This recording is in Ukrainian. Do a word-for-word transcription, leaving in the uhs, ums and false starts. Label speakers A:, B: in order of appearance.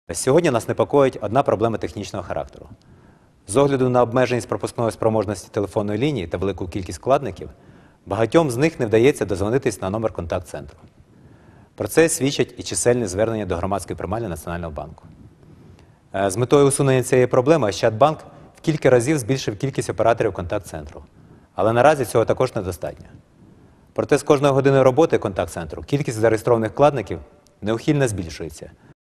A: Сьогодні нас непокоїть одна проблема технічного характеру. З огляду на обмеженість пропускної спроможності телефонної лінії та велику кількість вкладників, багатьом з них не вдається дозвонитись на номер контакт-центру. Про це свідчать і чисельні звернення до громадської приймальні Національного банку. З метою усунення цієї проблеми Ощадбанк в кілька разів збільшив кількість операторів контакт-центру. Але наразі цього також недостатньо. Проте з кожною годиною роботи контакт-центру кількість зареєстрованих вкладників неухильно збільшується,